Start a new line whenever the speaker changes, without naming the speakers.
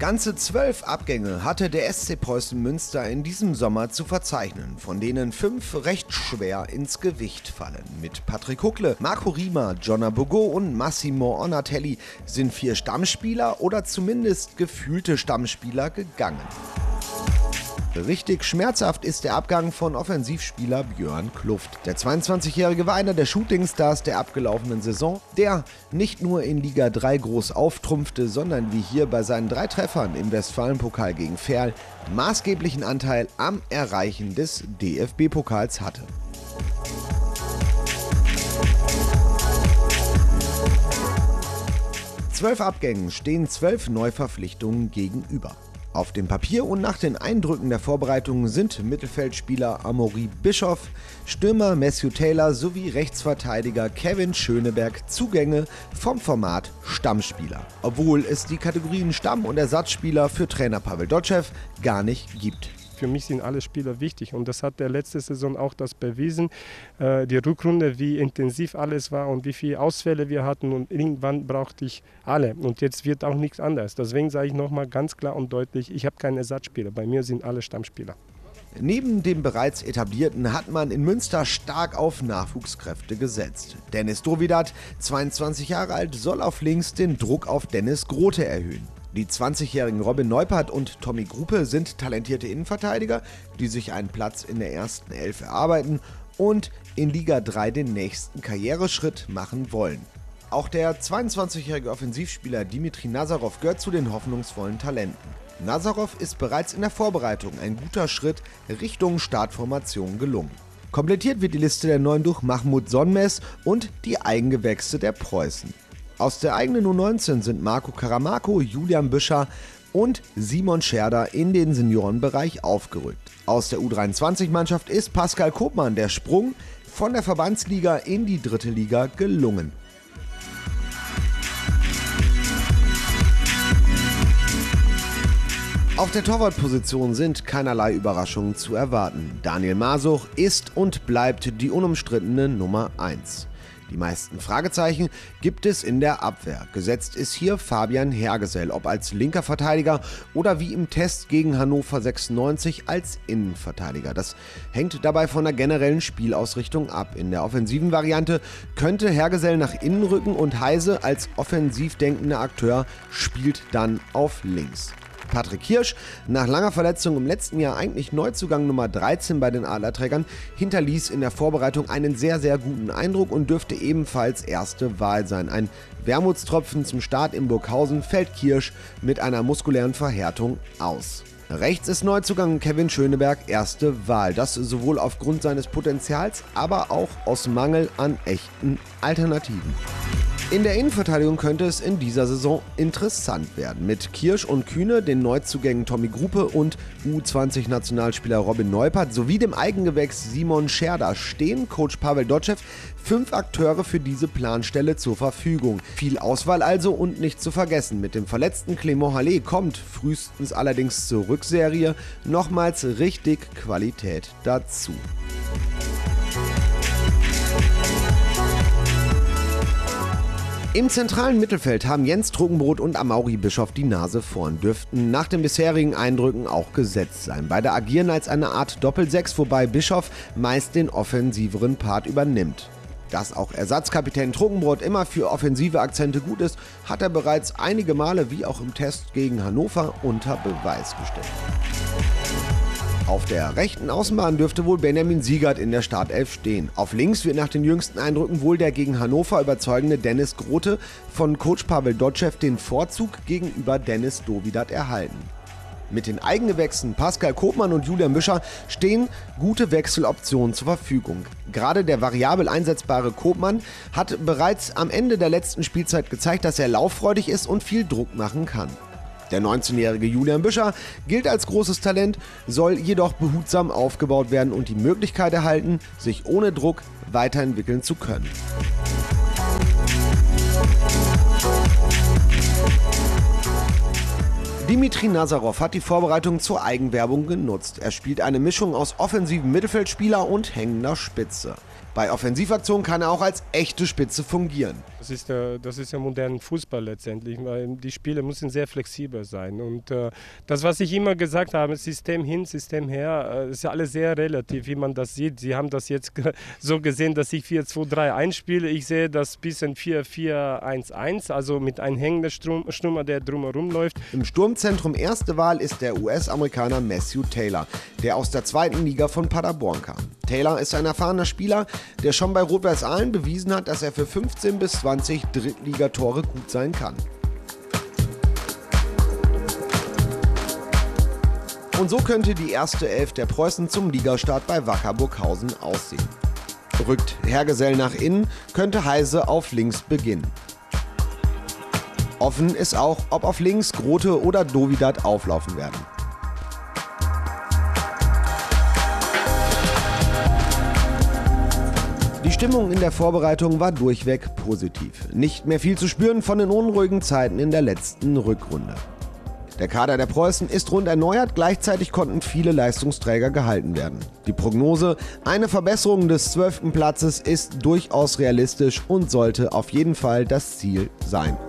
Ganze 12 Abgänge hatte der SC Preußen Münster in diesem Sommer zu verzeichnen, von denen 5 recht schwer ins Gewicht fallen. Mit Patrick Huckle, Marco Riemer, Jonna Bogo und Massimo Onatelli sind 4 Stammspieler oder zumindest gefühlte Stammspieler gegangen. Richtig schmerzhaft ist der Abgang von Offensivspieler Björn Kluft. Der 22-Jährige war einer der Shootingstars der abgelaufenen Saison, der nicht nur in Liga 3 groß auftrumpfte, sondern wie hier bei seinen 3 Treffern im Westfalenpokal gegen Verl maßgeblichen Anteil am Erreichen des DFB-Pokals hatte. Zwölf Abgängen stehen 12 Neuverpflichtungen gegenüber. Auf dem Papier und nach den Eindrücken der Vorbereitung sind Mittelfeldspieler Amaury Bischoff, Stürmer Matthew Taylor sowie Rechtsverteidiger Kevin Schöneberg Zugänge vom Format Stammspieler, obwohl es die Kategorien Stamm- und Ersatzspieler für Trainer Pavel Dotschew gar nicht gibt.
Für mich sind alle Spieler wichtig und das hat der letzte Saison auch das bewiesen. Die Rückrunde, wie intensiv alles war und wie viele Ausfälle wir hatten und irgendwann brauchte ich alle und jetzt wird auch nichts anderes. Deswegen sage ich nochmal ganz klar und deutlich, ich habe keinen Ersatzspieler, bei mir sind alle Stammspieler.
Neben dem bereits etablierten hat man in Münster stark auf Nachwuchskräfte gesetzt. Dennis Dovidat, 22 Jahre alt, soll auf links den Druck auf Dennis Grote erhöhen. Die 20-jährigen Robin Neupert und Tommy Gruppe sind talentierte Innenverteidiger, die sich einen Platz in der ersten Elf erarbeiten und in Liga 3 den nächsten Karriereschritt machen wollen. Auch der 22-jährige Offensivspieler Dimitri Nazarov gehört zu den hoffnungsvollen Talenten. Nazarov ist bereits in der Vorbereitung ein guter Schritt Richtung Startformation gelungen. Komplettiert wird die Liste der Neuen durch Mahmoud Sonmez und die Eigengewächse der Preußen. Aus der eigenen U19 sind Marco Karamako, Julian Büscher und Simon Scherder in den Seniorenbereich aufgerückt. Aus der U23-Mannschaft ist Pascal Kopmann der Sprung von der Verbandsliga in die 3. Liga gelungen. Auf der Torwartposition sind keinerlei Überraschungen zu erwarten. Daniel Masuch ist und bleibt die unumstrittene Nummer 1. Die meisten Fragezeichen gibt es in der Abwehr. Gesetzt ist hier Fabian Hergesell, ob als linker Verteidiger oder wie im Test gegen Hannover 96 als Innenverteidiger. Das hängt dabei von der generellen Spielausrichtung ab. In der offensiven Variante könnte Hergesell nach innen rücken und Heise als offensiv denkender Akteur spielt dann auf links. Patrick Hirsch, nach langer Verletzung im letzten Jahr eigentlich Neuzugang Nummer 13 bei den Adlerträgern, hinterließ in der Vorbereitung einen sehr, sehr guten Eindruck und dürfte ebenfalls erste Wahl sein. Ein Wermutstropfen zum Start in Burghausen fällt Hirsch mit einer muskulären Verhärtung aus. Rechts ist Neuzugang Kevin Schöneberg erste Wahl, das sowohl aufgrund seines Potenzials, aber auch aus Mangel an echten Alternativen. In der Innenverteidigung könnte es in dieser Saison interessant werden. Mit Kirsch und Kühne, den Neuzugängen Tommy Gruppe und U20-Nationalspieler Robin Neupert sowie dem Eigengewächs Simon Scherder stehen Coach Pavel Dotschew 5 Akteure für diese Planstelle zur Verfügung. Viel Auswahl also und nicht zu vergessen. Mit dem verletzten Clément Halle kommt frühestens allerdings zur Rückserie nochmals richtig Qualität dazu. Im zentralen Mittelfeld haben Jens Truggenbrot und Amaury Bischoff die Nase vorn, dürften nach den bisherigen Eindrücken auch gesetzt sein. Beide agieren als eine Art Doppelsechs, wobei Bischoff meist den offensiveren Part übernimmt. Dass auch Ersatzkapitän Truggenbrot immer für offensive Akzente gut ist, hat er bereits einige Male, wie auch im Test gegen Hannover, unter Beweis gestellt. Auf der rechten Außenbahn dürfte wohl Benjamin Siegert in der Startelf stehen. Auf links wird nach den jüngsten Eindrücken wohl der gegen Hannover überzeugende Dennis Grote von Coach Pavel Dotschew den Vorzug gegenüber Dennis Dovidat erhalten. Mit den Eigengewächsen Pascal Kopmann und Julian Büscher stehen gute Wechseloptionen zur Verfügung. Gerade der variabel einsetzbare Kopmann hat bereits am Ende der letzten Spielzeit gezeigt, dass er lauffreudig ist und viel Druck machen kann. Der 19-jährige Julian Büscher gilt als großes Talent, soll jedoch behutsam aufgebaut werden und die Möglichkeit erhalten, sich ohne Druck weiterentwickeln zu können. Dimitri Nazarov hat die Vorbereitung zur Eigenwerbung genutzt. Er spielt eine Mischung aus offensivem Mittelfeldspieler und hängender Spitze. Bei Offensivaktionen kann er auch als echte Spitze fungieren.
Das ist ja moderner Fußball letztendlich, weil die Spiele müssen sehr flexibel sein. Und das, was ich immer gesagt habe, System hin, System her, ist ja alles sehr relativ, wie man das sieht. Sie haben das jetzt so gesehen, dass ich 4-2-3-1 spiele. Ich sehe das bisschen 4-4-1-1, also mit einem hängenden Stürmer, der drumherum läuft.
Im Sturmzentrum erste Wahl ist der US-Amerikaner Matthew Taylor, der aus der 2. Liga von Paderborn kam. Taylor ist ein erfahrener Spieler, der schon bei Rot-Weiß Aalen bewiesen hat, dass er für 15 bis 20 Drittligatore gut sein kann. Und so könnte die erste Elf der Preußen zum Ligastart bei Wacker Burghausen aussehen. Rückt Hergesell nach innen, könnte Heise auf links beginnen. Offen ist auch, ob auf links Grote oder Dovidat auflaufen werden. Die Stimmung in der Vorbereitung war durchweg positiv. Nicht mehr viel zu spüren von den unruhigen Zeiten in der letzten Rückrunde. Der Kader der Preußen ist rund erneuert, gleichzeitig konnten viele Leistungsträger gehalten werden. Die Prognose, eine Verbesserung des 12. Platzes ist durchaus realistisch und sollte auf jeden Fall das Ziel sein.